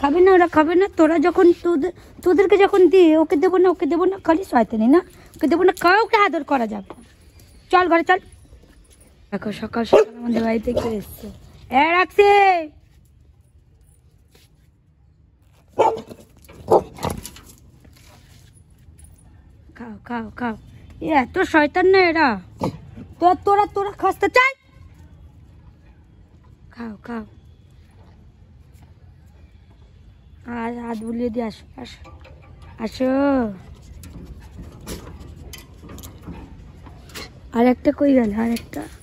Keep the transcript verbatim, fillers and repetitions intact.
খাবে না, ওরা খাবে না। তোরা যখন তোদের তোদেরকে যখন দিই ওকে দেবো না, ওকে দেবো না, খালি শয়তানি না, ওকে দেবো না, কাউকে আদর করা যাবে। চল ঘরে চল। দেখো সকাল সকাল আমাদের বাড়িতে কে এসছে। এ রাখছি, খাও খাও খাও। এ এত শয়তান না এরা। তোরা তোরা তোরা খাসতে চাই, খাও খাও। আর হাত বুলিয়ে দিয়ে আসো আসো আসো। আর একটা কই গেল, আর একটা